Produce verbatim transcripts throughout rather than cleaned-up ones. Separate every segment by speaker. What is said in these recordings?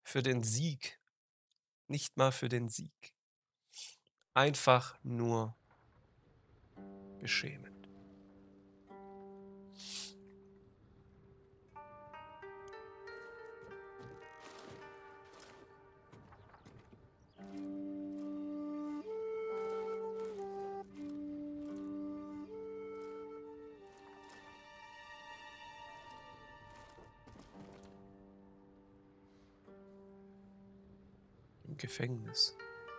Speaker 1: für den Sieg. Nicht mal für den Sieg. Einfach nur beschämend. Im Gefängnis.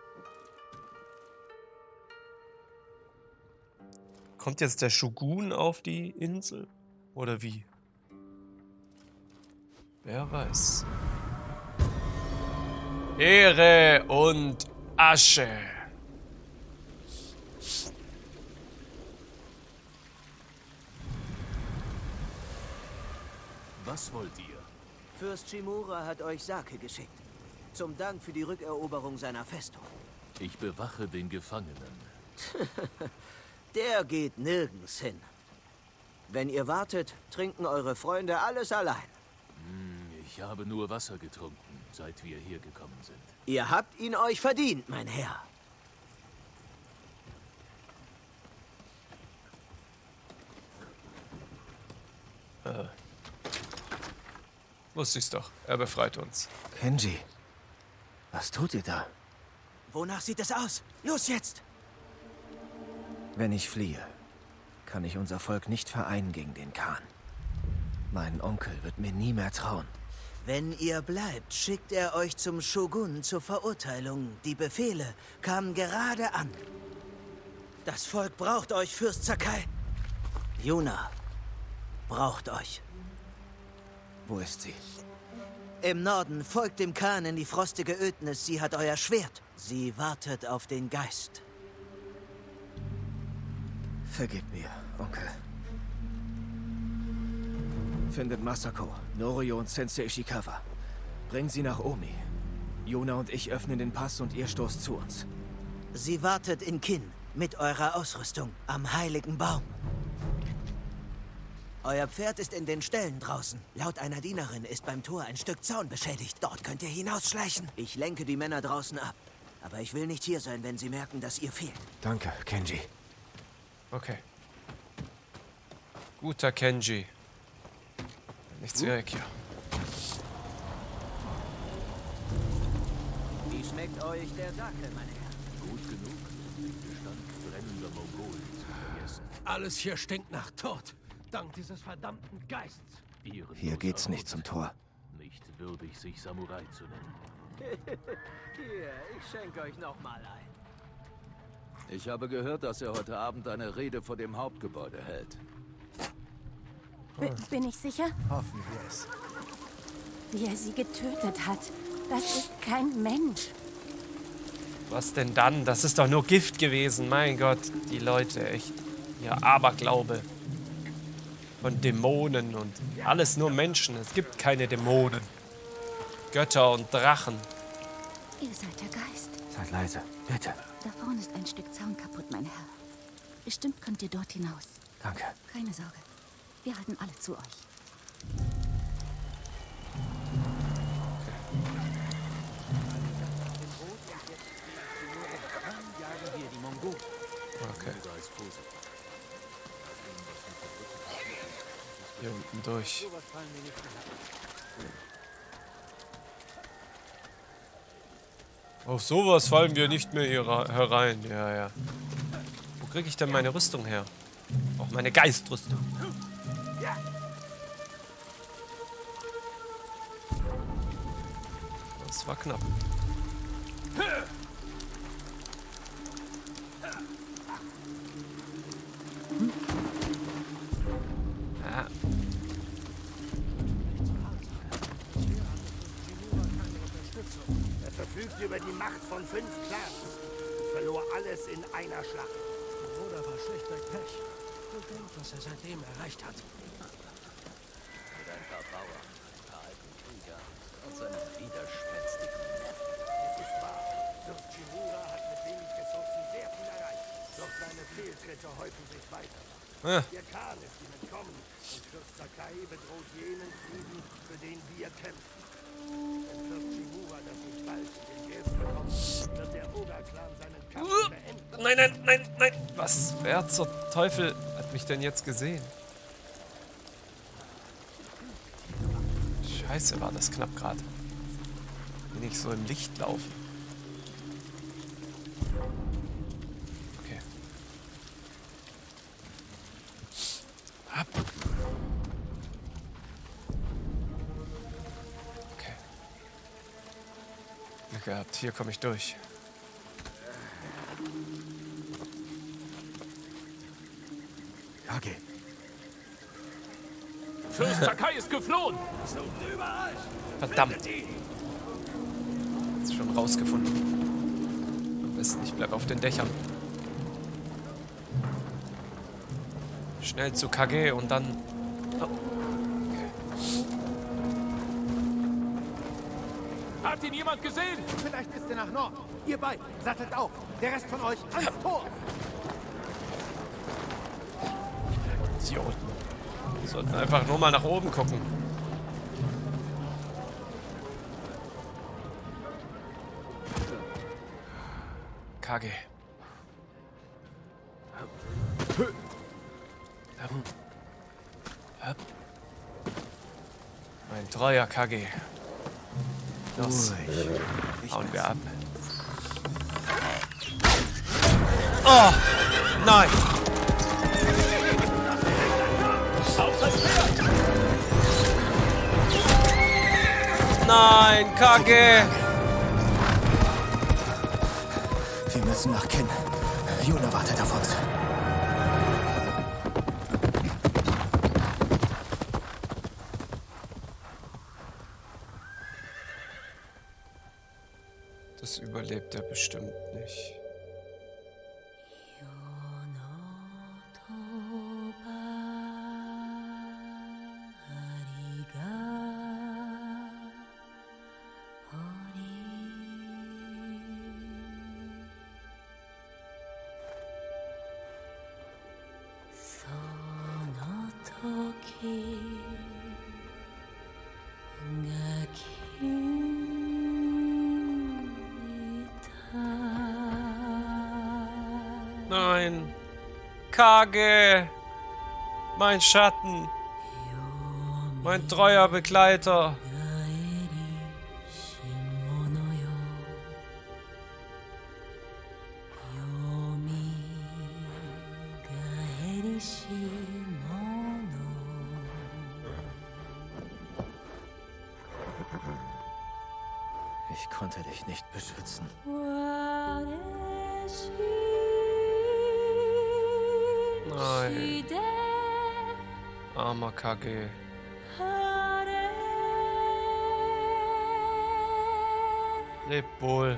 Speaker 1: Kommt jetzt der Shogun auf die Insel? Oder wie? Wer weiß. Ehre und Asche.
Speaker 2: Was wollt ihr?
Speaker 3: Fürst Shimura hat euch Sake geschickt. Zum Dank für die Rückeroberung seiner Festung.
Speaker 2: Ich bewache den Gefangenen.
Speaker 3: Der geht nirgends hin. Wenn ihr wartet, trinken eure Freunde alles allein.
Speaker 2: Hm, ich habe nur Wasser getrunken, seit wir hier gekommen sind.
Speaker 3: Ihr habt ihn euch verdient, mein Herr.
Speaker 1: Äh. Wusste ich's doch. Er befreit uns.
Speaker 4: Kenji, was tut ihr da?
Speaker 3: Wonach sieht es aus? Los jetzt!
Speaker 4: Wenn ich fliehe, kann ich unser Volk nicht vereinen gegen den Khan. Mein Onkel wird mir nie mehr trauen.
Speaker 3: Wenn ihr bleibt, schickt er euch zum Shogun zur Verurteilung. Die Befehle kamen gerade an. Das Volk braucht euch, Fürst Sakai. Yuna braucht euch.
Speaker 4: Wo ist sie?
Speaker 3: Im Norden folgt dem Khan in die frostige Ödnis. Sie hat euer Schwert. Sie wartet auf den Geist.
Speaker 4: Vergib mir, Onkel. Findet Masako, Norio und Sensei Ishikawa. Bringt sie nach Omi. Yuna und ich öffnen den Pass und ihr stoßt zu uns.
Speaker 3: Sie wartet in Kin mit eurer Ausrüstung am heiligen Baum. Euer Pferd ist in den Ställen draußen. Laut einer Dienerin ist beim Tor ein Stück Zaun beschädigt. Dort könnt ihr hinausschleichen. Ich lenke die Männer draußen ab. Aber ich will nicht hier sein, wenn sie merken, dass ihr fehlt.
Speaker 4: Danke, Kenji.
Speaker 1: Okay. Guter Kenji. Nichts wie weg hier.
Speaker 3: Wie schmeckt euch der Sake, meine Herren?
Speaker 2: Gut genug, um den Gestank brennender Mongolen zu vergessen.
Speaker 5: Alles hier stinkt nach Tod. Dank dieses verdammten Geistes.
Speaker 2: Ehrenloser
Speaker 4: Hier geht's nicht zum Tor.
Speaker 2: Nicht würdig, sich Samurai zu nennen.
Speaker 3: Hier, ich schenke euch noch mal ein.
Speaker 6: Ich habe gehört, dass er heute Abend eine Rede vor dem Hauptgebäude hält.
Speaker 7: B bin ich sicher?
Speaker 4: Hoffen wir es.
Speaker 7: Wie er sie getötet hat. Das ist kein Mensch.
Speaker 1: Was denn dann? Das ist doch nur Gift gewesen. Mein Gott, die Leute, echt. Ihr Aberglaube. Von Dämonen und alles nur Menschen. Es gibt keine Dämonen. Götter und Drachen.
Speaker 7: Ihr seid der Geist.
Speaker 4: Seid leise, bitte.
Speaker 7: Da vorne ist ein Stück Zaun kaputt, mein Herr. Bestimmt kommt ihr dort hinaus.
Speaker 4: Danke.
Speaker 7: Keine Sorge. Wir halten alle zu euch.
Speaker 1: Okay. Hier unten durch. Auf sowas fallen wir nicht mehr hier herein. Ja, ja. Wo kriege ich denn meine Rüstung her? Auch meine Geistrüstung. Das war knapp. Ja.
Speaker 8: Er verfügt über die Macht von fünf Clans und verlor alles in einer Schlacht.
Speaker 5: Mein Bruder war schlichtweg Pech. Und denkt, was er seitdem erreicht hat.
Speaker 6: Mit ein paar Bauern, ein paar alten Krieger und seinem widerspenstigen Neffen.
Speaker 8: Es ist wahr, Fürst Shimura hat mit wenig Ressourcen sehr viel erreicht. Doch seine Fehltritte häufen sich weiter.
Speaker 1: Ah.
Speaker 8: Der Khan ist ihm entkommen und Fürst Sakai bedroht jenen Frieden, für den wir kämpfen. Wenn Fürst Shimura Clan seinen Kampf beenden.
Speaker 1: Nein, nein, nein, nein. Was? Wer zur Teufel hat mich denn jetzt gesehen? Scheiße, war das knapp gerade. Bin ich so im Licht laufen. Okay. Ab. Okay. Glück gehabt, hier komme ich durch.
Speaker 4: Kage.
Speaker 2: Fürst Sakai ist geflohen!
Speaker 1: Verdammt. Ist schon rausgefunden. Am besten, ich bleib auf den Dächern. Schnell zu Kage und dann... Oh. Okay.
Speaker 2: Hat ihn jemand gesehen?
Speaker 5: Vielleicht ist er nach Norden. Ihr beiden, sattelt auf. Der Rest von euch ans Tor.
Speaker 1: Idioten. Wir sollten einfach nur mal nach oben gucken. Kage. Mein treuer Kage. Los, hauen wir ab. Oh, nein! Nein, Kage!
Speaker 4: Wir müssen nach Kin. Yuna wartet auf uns.
Speaker 1: Das überlebt er bestimmt nicht. Nein. Kage. Mein Schatten. Mein treuer Begleiter.
Speaker 4: Ich konnte dich nicht beschützen.
Speaker 1: Nein. Armer Kage. Leb wohl.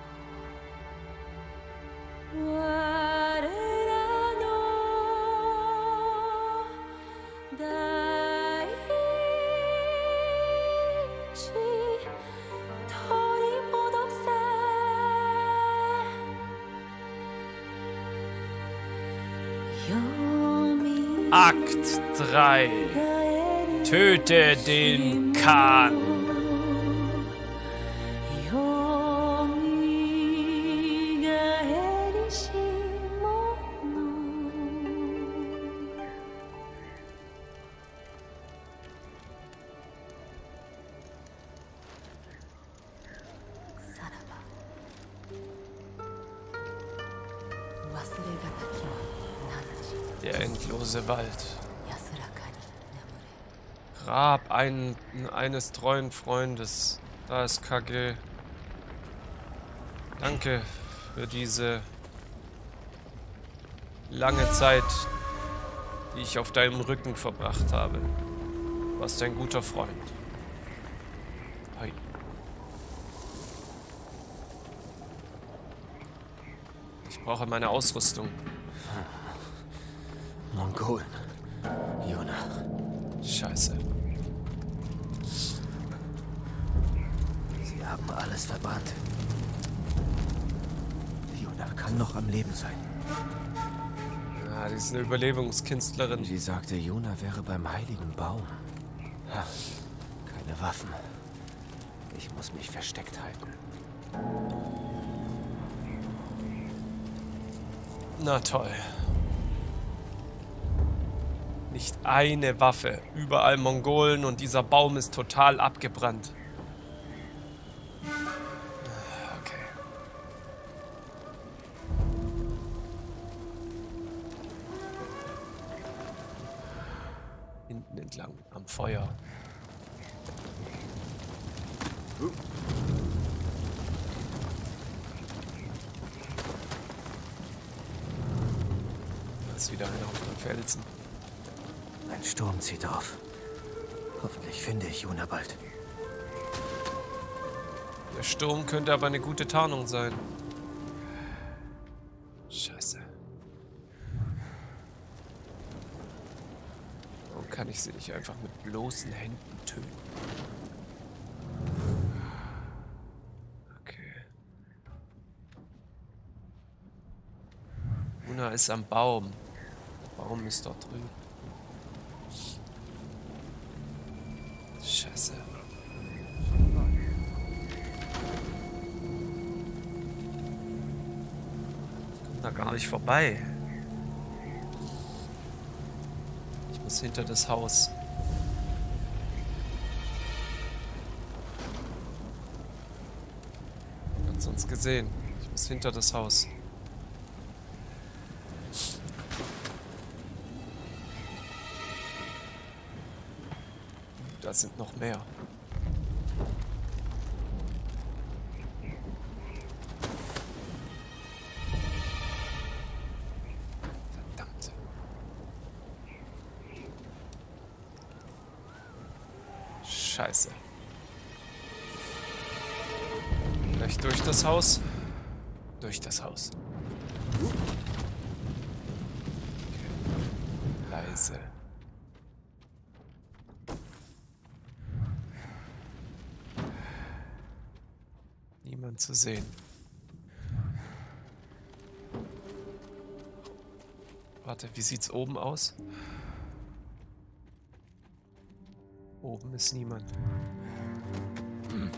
Speaker 1: Akt drei. Töte den Khan. Der endlose Wald. Grab ein, eines treuen Freundes. Da ist Kage. Danke für diese lange Zeit, die ich auf deinem Rücken verbracht habe. Du warst ein guter Freund. Hi. Ich brauche meine Ausrüstung.
Speaker 4: Mongolen. Yuna.
Speaker 1: Scheiße.
Speaker 4: Sie haben alles verbrannt. Yuna kann noch am Leben sein.
Speaker 1: Ja, die ist eine Überlebungskünstlerin.
Speaker 4: Sie sagte, Yuna wäre beim heiligen Baum. Ha, keine Waffen. Ich muss mich versteckt halten.
Speaker 1: Na toll. Nicht eine Waffe. Überall Mongolen und dieser Baum ist total abgebrannt. Okay. Hinten entlang am Feuer. Da ist wieder einer auf dem Felsen.
Speaker 4: Ein Sturm zieht auf. Hoffentlich finde ich Yuna bald.
Speaker 1: Der Sturm könnte aber eine gute Tarnung sein. Scheiße. Warum kann ich sie nicht einfach mit bloßen Händen töten? Okay. Yuna ist am Baum. Der Baum ist dort drüben. Scheiße. Ich komm da gar nicht vorbei. Ich muss hinter das Haus. Hat's uns gesehen. Ich muss hinter das Haus. Da sind noch mehr. Verdammt. Scheiße. Vielleicht durch das Haus? Durch das Haus. Okay. Leise. Niemand zu sehen. Warte, wie sieht's oben aus? Oben ist niemand. Hm.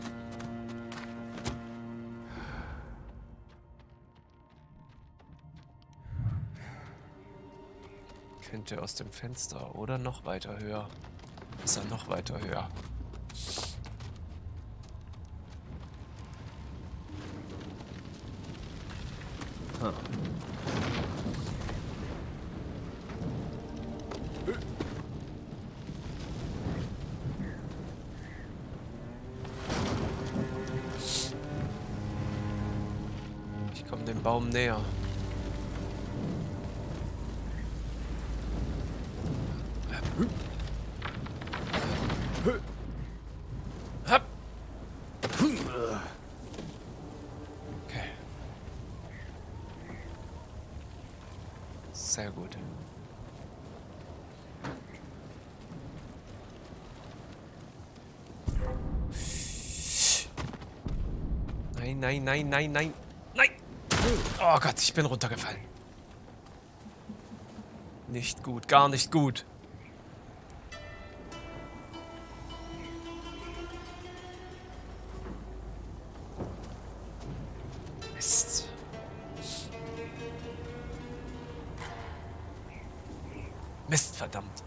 Speaker 1: Könnte aus dem Fenster oder noch weiter höher. Ist er noch weiter höher? Hm. Ich komme dem Baum näher. Okay. Sehr gut. Nein, nein, nein, nein, nein. Nein! Oh Gott, ich bin runtergefallen. Nicht gut, gar nicht gut. Mist. Mist, verdammt.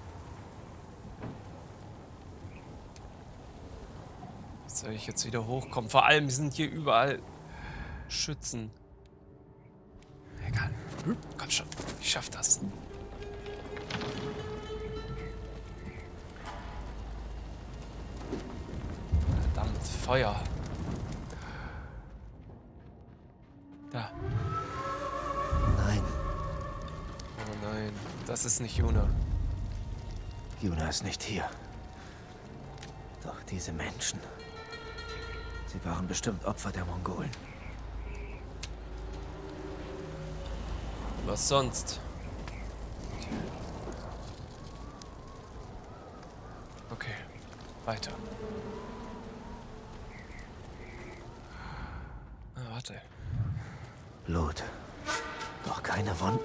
Speaker 1: Wie soll ich jetzt wieder hochkommen? Vor allem sind hier überall Schützen. Egal. Komm schon, ich schaff das. Verdammt, Feuer. Da.
Speaker 4: Nein,
Speaker 1: Oh nein, das ist nicht Yuna.
Speaker 4: Yuna ist nicht hier. Doch diese Menschen. Sie waren bestimmt Opfer der Mongolen.
Speaker 1: Was sonst? Okay, weiter. Ah, warte.
Speaker 4: Blut. Doch keine Wunden.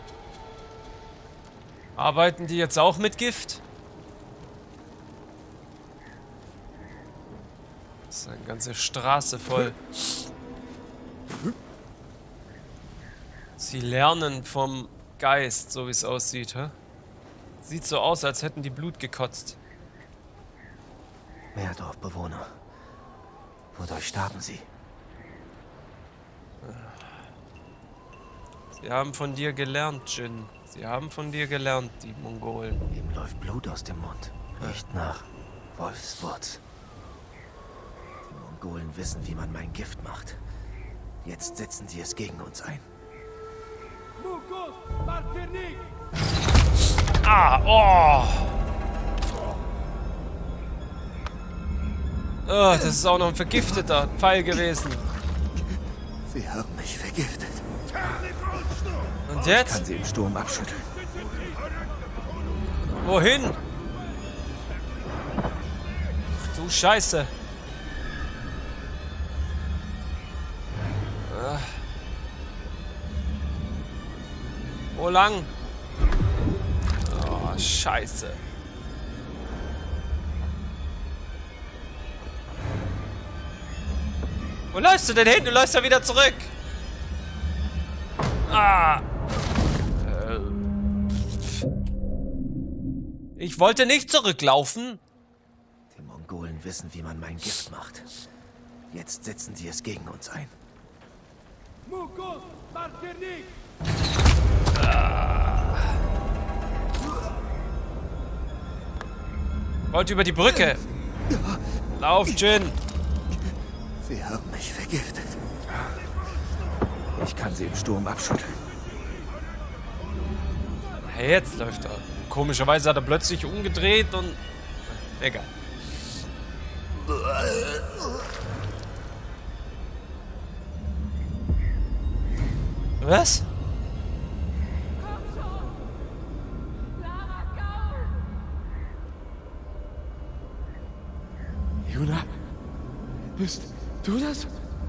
Speaker 1: Arbeiten die jetzt auch mit Gift? Das ist eine ganze Straße voll. Sie lernen vom Geist, so wie es aussieht, hä? Sieht so aus, als hätten die Blut gekotzt.
Speaker 4: Mehr Dorfbewohner. Wodurch starben sie?
Speaker 1: Sie haben von dir gelernt, Jin. Sie haben von dir gelernt, die Mongolen.
Speaker 4: Ihm läuft Blut aus dem Mund. Riecht nach Wolfswurz. Die Mongolen wissen, wie man mein Gift macht. Jetzt setzen sie es gegen uns ein.
Speaker 1: Ah, oh! Oh, das ist auch noch ein vergifteter Pfeil gewesen.
Speaker 4: Sie haben mich vergiftet.
Speaker 1: Und
Speaker 4: Ich
Speaker 1: jetzt?
Speaker 4: kann sie im Sturm abschütteln.
Speaker 1: Wohin? Ach, du Scheiße. Ah. Wo lang? Oh, Scheiße. Wo läufst du denn hin? Du läufst ja wieder zurück. Ah. Äh. Ich wollte nicht zurücklaufen.
Speaker 4: Die Mongolen wissen, wie man mein Gift macht. Jetzt setzen sie es gegen uns ein.
Speaker 1: Ah. Wollte über die Brücke. Lauf, Jin.
Speaker 4: Sie haben mich vergiftet. Ich kann sie im Sturm abschütteln.
Speaker 1: Hey, jetzt läuft er. Komischerweise hat er plötzlich umgedreht und... Egal. Was?
Speaker 5: Yuna? Bist du das?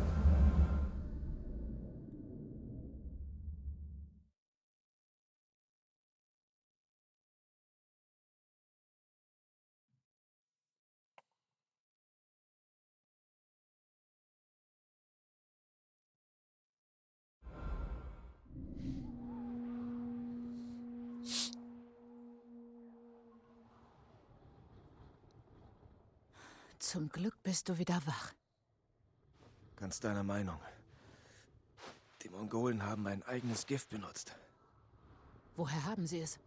Speaker 9: Zum Glück bist du wieder wach.
Speaker 4: Ganz deiner Meinung. Die Mongolen haben ein eigenes Gift benutzt.
Speaker 9: Woher haben sie es?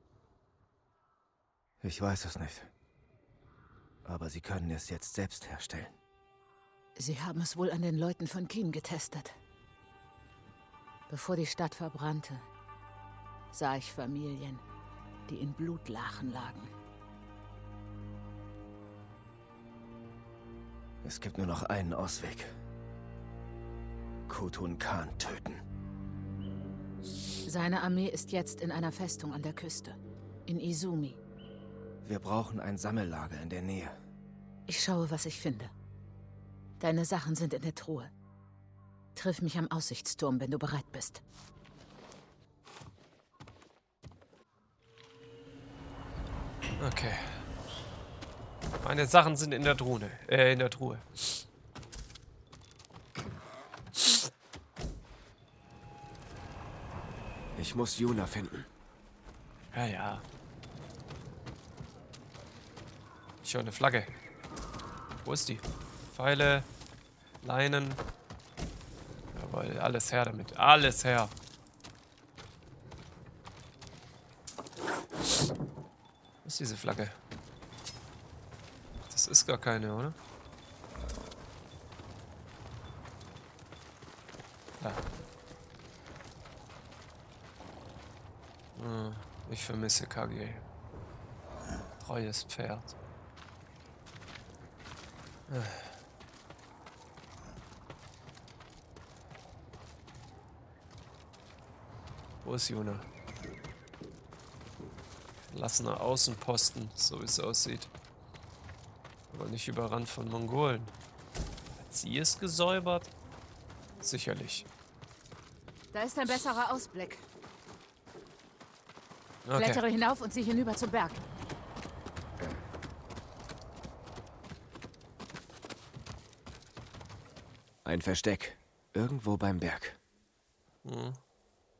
Speaker 4: Ich weiß es nicht. Aber sie können es jetzt selbst herstellen.
Speaker 9: Sie haben es wohl an den Leuten von Qin getestet. Bevor die Stadt verbrannte, sah ich Familien, die in Blutlachen lagen.
Speaker 4: Es gibt nur noch einen Ausweg. Khotun Khan töten.
Speaker 9: Seine Armee ist jetzt in einer Festung an der Küste. In Izumi.
Speaker 4: Wir brauchen ein Sammellager in der Nähe.
Speaker 9: Ich schaue, was ich finde. Deine Sachen sind in der Truhe. Triff mich am Aussichtsturm, wenn du bereit bist.
Speaker 1: Okay. Meine Sachen sind in der Truhe. Äh, in der Truhe.
Speaker 4: Ich muss Yuna finden.
Speaker 1: Ja, ja. Schon eine Flagge. Wo ist die? Pfeile, Leinen. Jawohl, alles her damit. Alles her. Wo ist diese Flagge? Das ist gar keine, oder? Da. Hm, ich vermisse Kage. Treues Pferd. Wo ist Yuna? Verlassener Außenposten, so wie es aussieht. Aber nicht überrannt von Mongolen. Hat sie es gesäubert? Sicherlich.
Speaker 9: Da ist ein besserer Ausblick.
Speaker 1: Okay.
Speaker 9: Klettere hinauf und sieh hinüber zum Berg.
Speaker 4: Ein Versteck. Irgendwo beim Berg.
Speaker 1: Hm.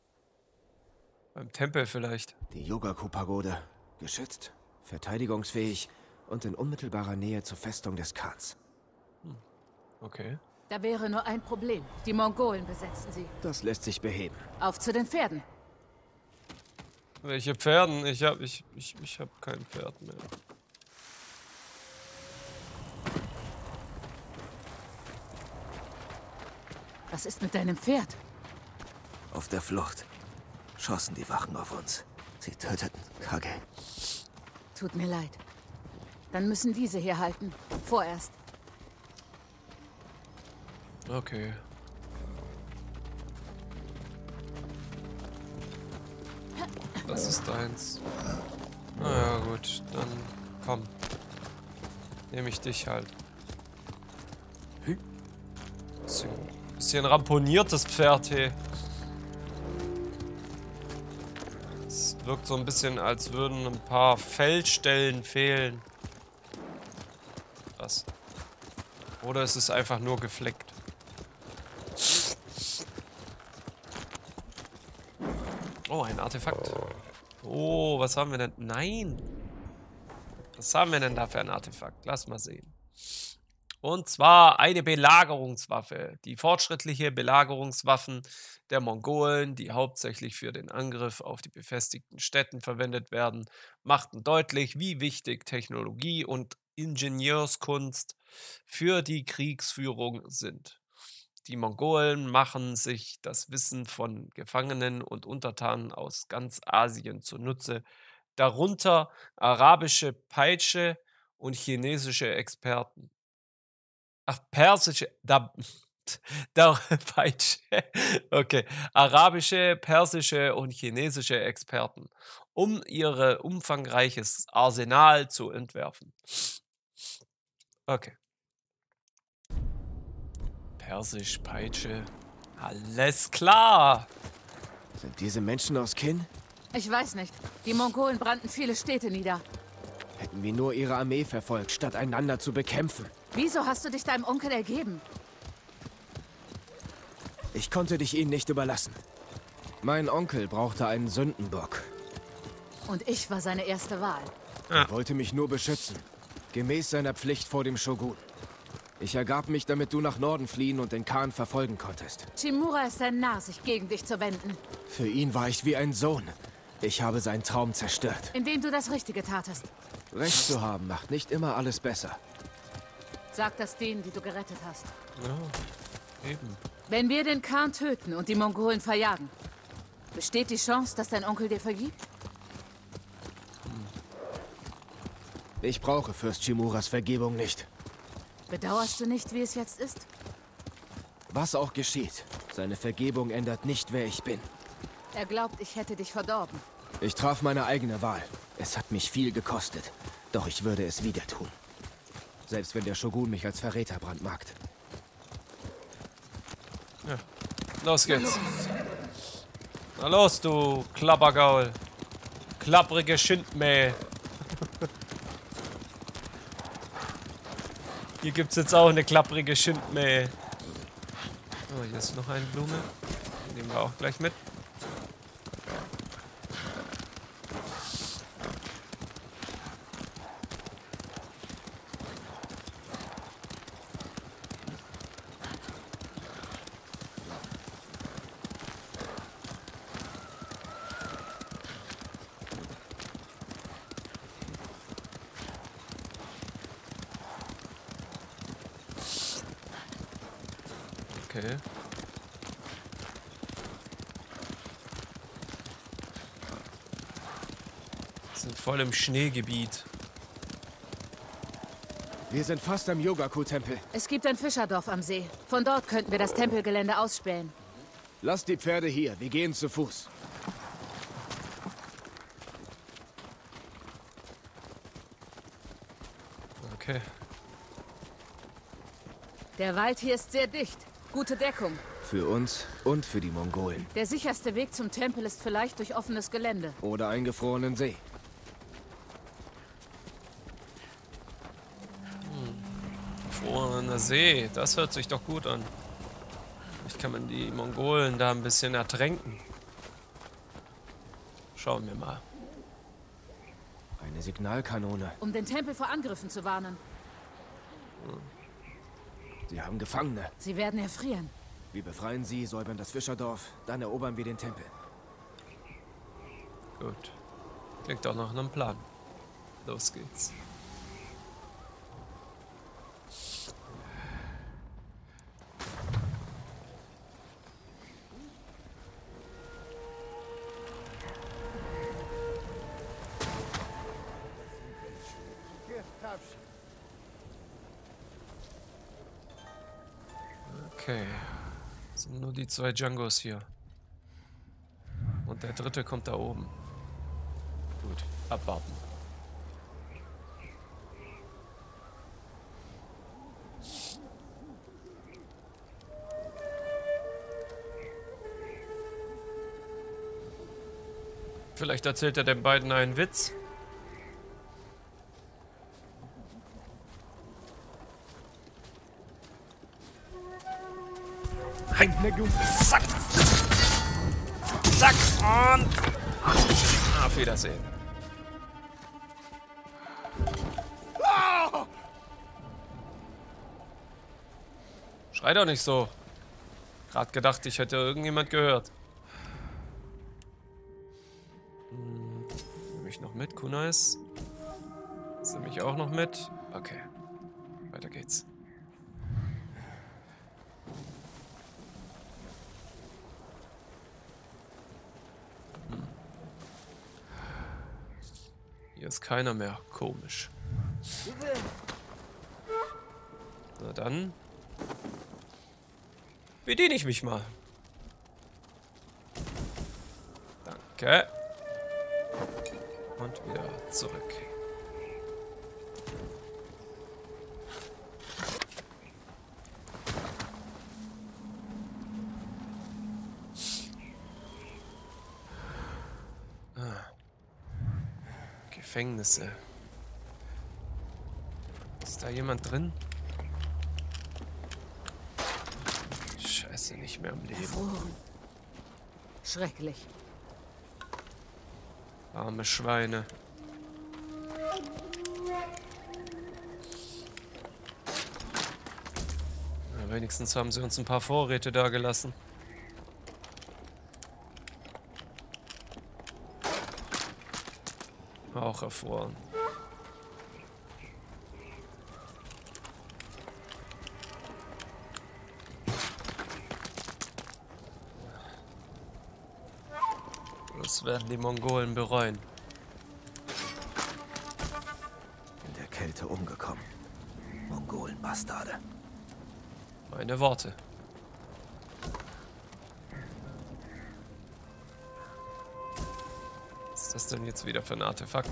Speaker 1: Beim Tempel vielleicht.
Speaker 4: Die Yogaku-Pagode. Geschützt, verteidigungsfähig und in unmittelbarer Nähe zur Festung des Khans.
Speaker 1: Hm. Okay.
Speaker 9: Da wäre nur ein Problem. Die Mongolen besetzen sie.
Speaker 4: Das lässt sich beheben.
Speaker 9: Auf zu den Pferden.
Speaker 1: Welche Pferden? Ich hab, ich, ich, ich hab kein Pferd mehr.
Speaker 9: Was ist mit deinem Pferd?
Speaker 4: Auf der Flucht. Schossen die Wachen auf uns. Sie töteten Kage.
Speaker 9: Tut mir leid. Dann müssen diese hier halten. Vorerst.
Speaker 1: Okay. Das ist deins. Na ja, gut. Dann komm. Nehme ich dich halt. Bisschen, bisschen ramponiertes Pferd, hey. Es wirkt so ein bisschen, als würden ein paar Fellstellen fehlen. Krass. Oder ist es einfach nur gefleckt? Oh, ein Artefakt. Oh, was haben wir denn? Nein! Was haben wir denn da für ein Artefakt? Lass mal sehen. Und zwar eine Belagerungswaffe. Die fortschrittliche Belagerungswaffen der Mongolen, die hauptsächlich für den Angriff auf die befestigten Städten verwendet werden, machten deutlich, wie wichtig Technologie und Ingenieurskunst für die Kriegsführung sind. Die Mongolen machen sich das Wissen von Gefangenen und Untertanen aus ganz Asien zunutze, darunter arabische Peitsche und chinesische Experten. Ach, persische, da, da, Peitsche, okay, arabische, persische und chinesische Experten, um ihr umfangreiches Arsenal zu entwerfen. Okay. Persisch, Peitsche. Alles klar.
Speaker 4: Sind diese Menschen aus Kin?
Speaker 9: Ich weiß nicht. Die Mongolen brannten viele Städte nieder.
Speaker 4: Hätten wir nur ihre Armee verfolgt, statt einander zu bekämpfen.
Speaker 9: Wieso hast du dich deinem Onkel ergeben?
Speaker 4: Ich konnte dich ihnen nicht überlassen. Mein Onkel brauchte einen Sündenbock.
Speaker 9: Und ich war seine erste Wahl.
Speaker 4: Er wollte mich nur beschützen. Gemäß seiner Pflicht vor dem Shogun. Ich ergab mich, damit du nach Norden fliehen und den Khan verfolgen konntest.
Speaker 9: Shimura ist ein Narr, sich gegen dich zu wenden.
Speaker 4: Für ihn war ich wie ein Sohn. Ich habe seinen Traum zerstört.
Speaker 9: Indem du das Richtige tatest.
Speaker 4: Recht zu haben macht nicht immer alles besser.
Speaker 9: Sag das denen, die du gerettet hast.
Speaker 1: Ja, eben.
Speaker 9: Wenn wir den Khan töten und die Mongolen verjagen, besteht die Chance, dass dein Onkel dir vergibt?
Speaker 4: Ich brauche Fürst Shimuras Vergebung nicht.
Speaker 9: Bedauerst du nicht, wie es jetzt ist?
Speaker 4: Was auch geschieht, seine Vergebung ändert nicht, wer ich bin.
Speaker 9: Er glaubt, ich hätte dich verdorben.
Speaker 4: Ich traf meine eigene Wahl. Es hat mich viel gekostet. Doch ich würde es wieder tun. Selbst wenn der Shogun mich als Verräter brandmarkt.
Speaker 1: Ja. Los geht's. Na los, du Klappergaul. Klapprige Schindmäh. Hier gibt's jetzt auch eine klapprige Schindmäh. Oh, hier ist noch eine Blume. Die nehmen wir auch gleich mit. Okay. Wir sind voll im Schneegebiet.
Speaker 4: Wir sind fast am Yogaku-Tempel.
Speaker 9: Es gibt ein Fischerdorf am See. Von dort könnten wir das Tempelgelände ausspähen.
Speaker 4: Lasst die Pferde hier. Wir gehen zu Fuß.
Speaker 1: Okay.
Speaker 9: Der Wald hier ist sehr dicht. Gute Deckung.
Speaker 4: Für uns und für die Mongolen.
Speaker 9: Der sicherste Weg zum Tempel ist vielleicht durch offenes Gelände.
Speaker 4: Oder eingefrorenen See.
Speaker 1: Gefrorener See, das hört sich doch gut an. Vielleicht kann man die Mongolen da ein bisschen ertränken. Schauen wir mal.
Speaker 4: Eine Signalkanone.
Speaker 9: Um den Tempel vor Angriffen zu warnen.
Speaker 4: Sie haben Gefangene.
Speaker 9: Sie werden erfrieren.
Speaker 4: Wir befreien sie, säubern das Fischerdorf, dann erobern wir den Tempel.
Speaker 1: Gut. Klingt doch nach einem Plan. Los geht's. Okay. Das sind nur die zwei Djangos hier. Und der dritte kommt da oben. Gut, abwarten. Vielleicht erzählt er den beiden einen Witz. Zack! Zack! Und... Auf Wiedersehen. Schrei doch nicht so. Gerade gedacht, ich hätte irgendjemand gehört. Hm, nehme ich noch mit, Kunais? Das nehme ich auch noch mit. Okay. Weiter geht's. Hier ist keiner mehr. Komisch. Na dann. Bediene ich mich mal. Danke. Und wieder zurück. Gefängnisse. Ist da jemand drin? Scheiße, nicht mehr am Leben.
Speaker 9: Erfroren. Schrecklich.
Speaker 1: Arme Schweine. Ja, wenigstens haben sie uns ein paar Vorräte da gelassen. Auch erfroren. Das werden die Mongolen bereuen.
Speaker 4: In der Kälte umgekommen. Mongolen-Bastarde.
Speaker 1: Meine Worte. Was ist das denn jetzt wieder für ein Artefakt?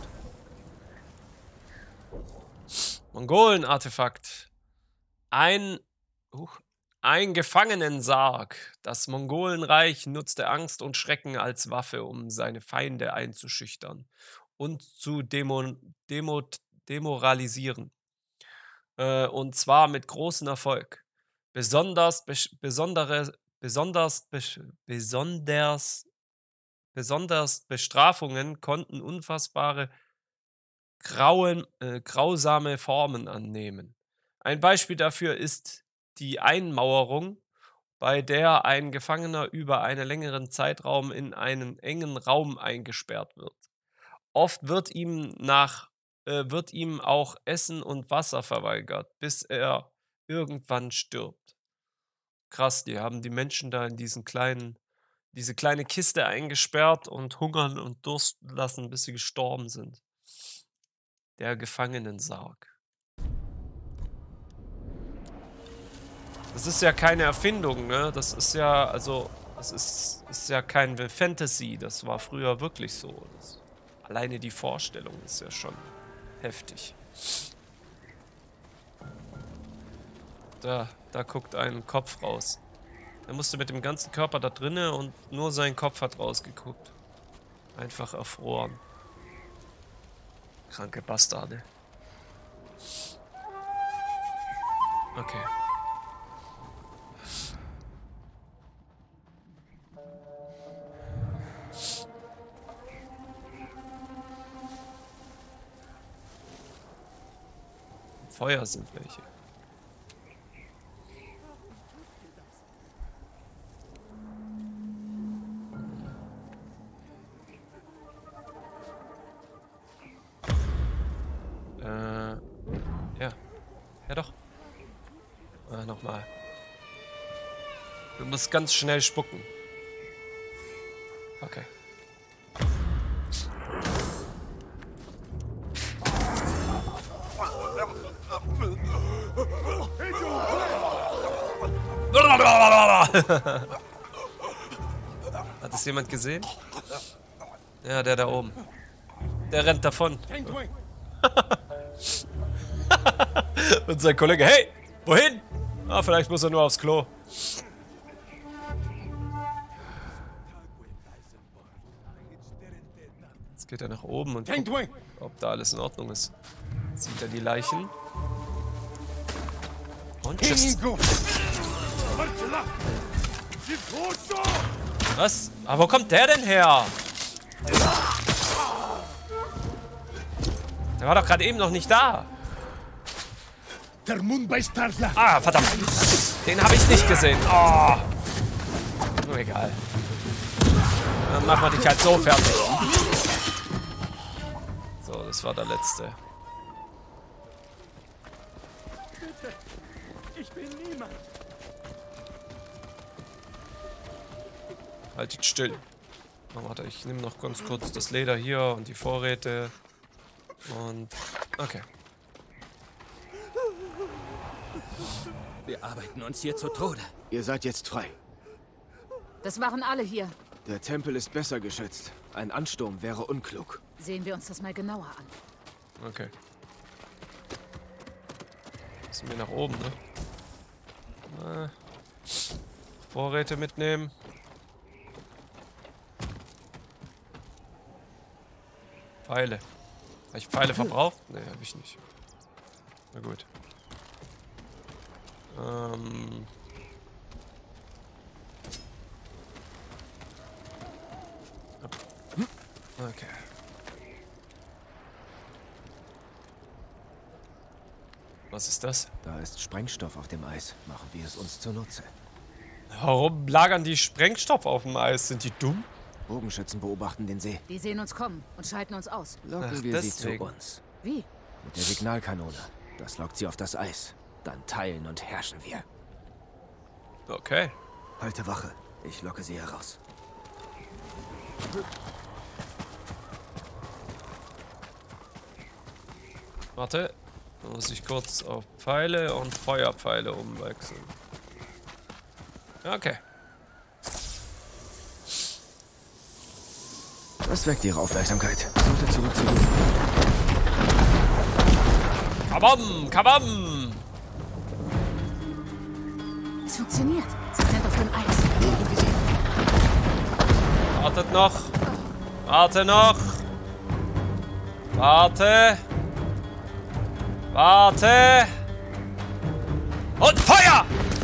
Speaker 1: Mongolen-Artefakt. Ein, uh, ein Gefangenensarg. Das Mongolenreich nutzte Angst und Schrecken als Waffe, um seine Feinde einzuschüchtern und zu demo, demo, demoralisieren. Äh, und zwar mit großem Erfolg. Besonders, bes, besondere, besonders, bes, besonders Besonders Bestrafungen konnten unfassbare, grauen, äh, grausame Formen annehmen. Ein Beispiel dafür ist die Einmauerung, bei der ein Gefangener über einen längeren Zeitraum in einen engen Raum eingesperrt wird. Oft wird ihm, nach, äh, wird ihm auch Essen und Wasser verweigert, bis er irgendwann stirbt. Krass, die haben die Menschen da in diesen kleinen diese kleine Kiste eingesperrt und hungern und dursten lassen, bis sie gestorben sind. Der Gefangenensarg. Das ist ja keine Erfindung, ne? Das ist ja, also, das ist, ist ja keine Fantasy. Das war früher wirklich so. Das, alleine die Vorstellung ist ja schon heftig. Da, da guckt ein Kopf raus. Er musste mit dem ganzen Körper da drinnen und nur sein Kopf hat rausgeguckt. Einfach erfroren. Kranke Bastarde. Okay. Feuer sind welche. Äh, ja. Ja doch. Äh, nochmal. Du musst ganz schnell spucken. Okay. Hat es jemand gesehen? Ja, der da oben. Der rennt davon. Und sein Kollege, hey, wohin? Ah, vielleicht muss er nur aufs Klo. Jetzt geht er nach oben und guckt, ob da alles in Ordnung ist. Sieht er die Leichen. Und tschüss. Was? Aber wo kommt der denn her? Der war doch gerade eben noch nicht da. Ah, verdammt. Den habe ich nicht gesehen. Oh. Nur egal. Dann machen wir dich halt so fertig. So, das war der letzte.
Speaker 8: Bitte. Ich bin niemand.
Speaker 1: Haltet still. Oh, warte, ich nehme noch ganz kurz das Leder hier und die Vorräte. Und... okay.
Speaker 3: Wir arbeiten uns hier zu Tode.
Speaker 4: Ihr seid jetzt frei.
Speaker 9: Das waren alle hier.
Speaker 4: Der Tempel ist besser geschützt. Ein Ansturm wäre unklug.
Speaker 9: Sehen wir uns das mal genauer an.
Speaker 1: Okay. Müssen wir nach oben, ne? Äh, Vorräte mitnehmen. Pfeile. Habe ich Pfeile verbraucht? Ne, habe ich nicht. Na gut. Ähm... Okay. Was ist das?
Speaker 4: Da ist Sprengstoff auf dem Eis. Machen wir es uns zunutze.
Speaker 1: Warum lagern die Sprengstoff auf dem Eis? Sind die dumm?
Speaker 4: Bogenschützen beobachten den See.
Speaker 9: Die sehen uns kommen und schalten uns aus.
Speaker 4: Locken
Speaker 1: Ach,
Speaker 4: wir
Speaker 1: deswegen.
Speaker 4: sie zu uns.
Speaker 9: Wie?
Speaker 4: Mit der Signalkanone. Das lockt sie auf das Eis. Dann teilen und herrschen wir.
Speaker 1: Okay.
Speaker 4: Halte Wache. Ich locke sie heraus.
Speaker 1: Warte. Da muss ich kurz auf Pfeile und Feuerpfeile umwechseln. Okay.
Speaker 4: Das weckt ihre Aufmerksamkeit. Sollte zurück zu ihm.
Speaker 1: Kabam! Kabam!
Speaker 9: Es funktioniert. Sie sind auf dem Eis.
Speaker 4: Nehmen wir sie.
Speaker 1: Wartet noch. Warte noch. Warte. Warte. Und Feuer!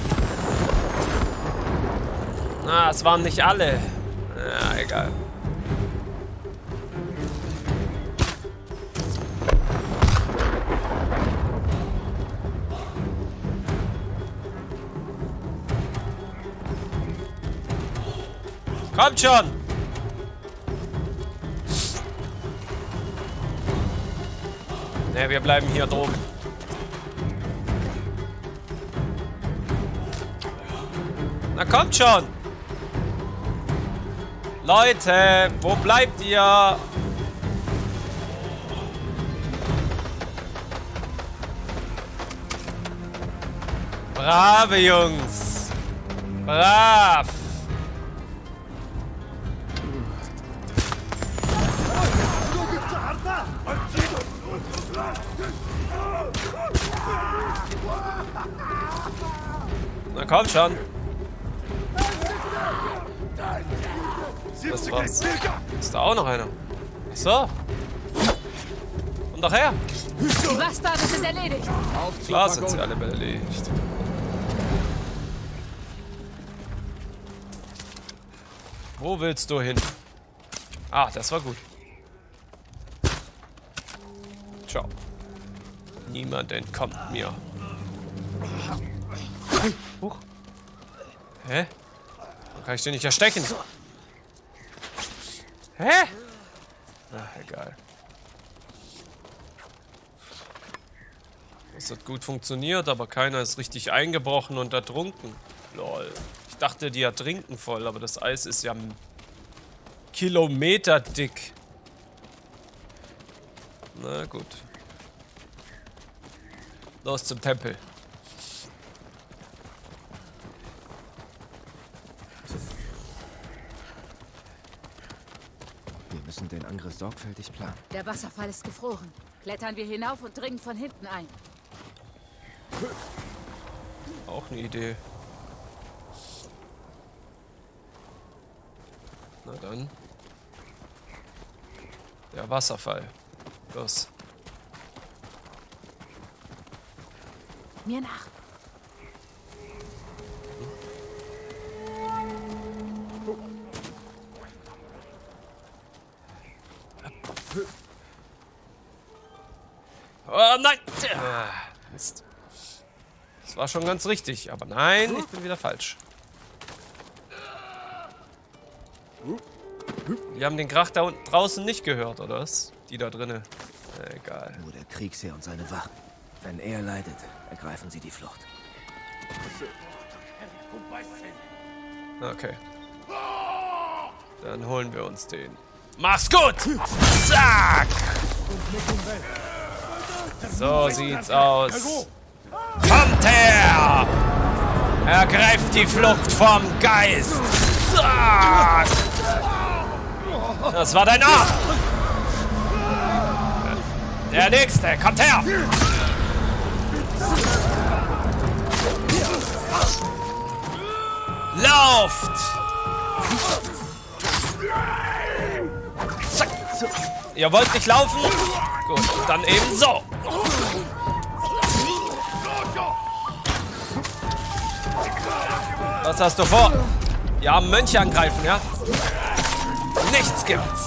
Speaker 1: Na, es waren nicht alle. Ja, egal. Kommt schon! Ne, wir bleiben hier droben. Na kommt schon! Leute, wo bleibt ihr? Brave Jungs! Brav! Na komm schon. Das war's. Ist da auch noch einer? Ach so. Komm doch her.
Speaker 9: Die Bastarde sind erledigt.
Speaker 1: Klar sind sie alle erledigt. Wo willst du hin? Ah, das war gut. Ciao. Niemand entkommt mir. Huch. Hä? Warum kann ich den nicht erstechen? Hä? Ach, egal. Das hat gut funktioniert, aber keiner ist richtig eingebrochen und ertrunken. Lol. Ich dachte, die ertrinken voll, aber das Eis ist ja Kilometer dick. Na gut. Los zum Tempel.
Speaker 4: Wir müssen den Angriff sorgfältig planen.
Speaker 9: Der Wasserfall ist gefroren. Klettern wir hinauf und dringen von hinten ein.
Speaker 1: Auch eine Idee. Na dann. Der Wasserfall. Los.
Speaker 9: Mir nach.
Speaker 1: Oh nein! Ah, Mist. Das war schon ganz richtig, aber nein, ich bin wieder falsch. Die haben den Krach da unten draußen nicht gehört, oder was? Die da drinnen. Egal.
Speaker 4: Nur der Kriegsherr und seine Wachen. Wenn er leidet, ergreifen sie die Flucht.
Speaker 1: Okay. Dann holen wir uns den. Mach's gut! Zack! So sieht's aus. Kommt her! Ergreift die Flucht vom Geist! Zack! Das war dein Arm! Der nächste, kommt her! Lauft! Zack! Ihr wollt nicht laufen? Gut, dann eben so. Was hast du vor? Die armen Mönche angreifen, ja? Nichts gibt's.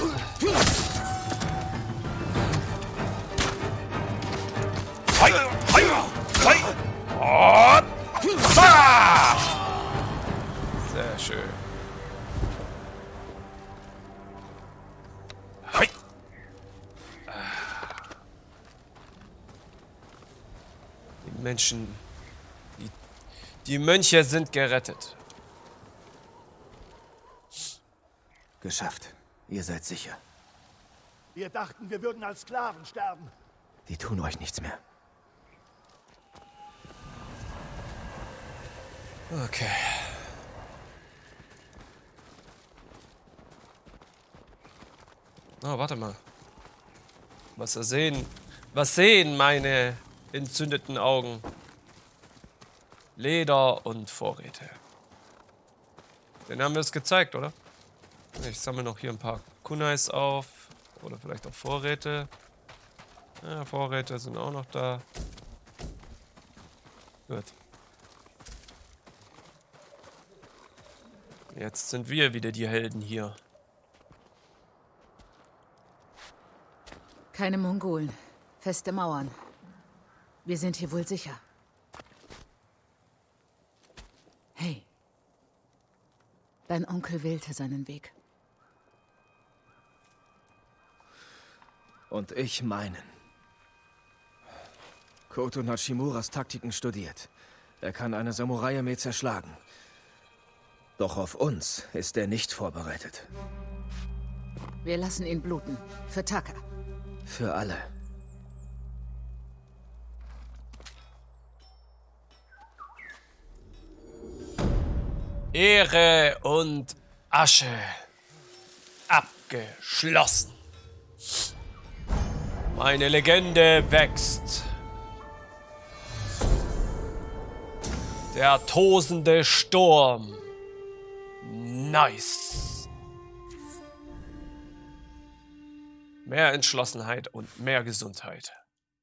Speaker 1: Hoi, hoi, hoi. Und zack! Sehr schön. Hoi. Die Menschen, die, die Mönche sind gerettet.
Speaker 4: Geschafft. Ihr seid sicher.
Speaker 8: Wir dachten, wir würden als Sklaven sterben.
Speaker 4: Die tun euch nichts mehr.
Speaker 1: Okay. Oh, warte mal. Was sehen, was sehen meine entzündeten Augen? Leder und Vorräte. Den haben wir es gezeigt, oder? Ich sammle noch hier ein paar Kunais auf. Oder vielleicht auch Vorräte. Ja, Vorräte sind auch noch da. Gut. Jetzt sind wir wieder die Helden hier.
Speaker 9: Keine Mongolen. Feste Mauern. Wir sind hier wohl sicher. Hey. Dein Onkel wählte seinen Weg.
Speaker 4: Und ich meinen. Koto Nachimuras Taktiken studiert. Er kann eine Samurai-Armee zerschlagen. Doch auf uns ist er nicht vorbereitet.
Speaker 9: Wir lassen ihn bluten. Für Taka.
Speaker 4: Für alle.
Speaker 1: Ehre und Asche. Abgeschlossen. Meine Legende wächst. Der tosende Sturm. Nice. Mehr Entschlossenheit und mehr Gesundheit.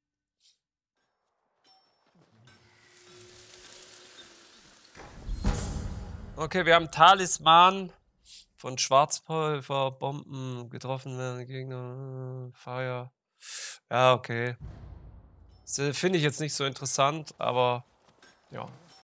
Speaker 1: Okay, wir haben Talisman von Schwarzpulver, Bomben, getroffen werden, Gegner, Feuer. Ja, okay. Das finde ich jetzt nicht so interessant, aber ja.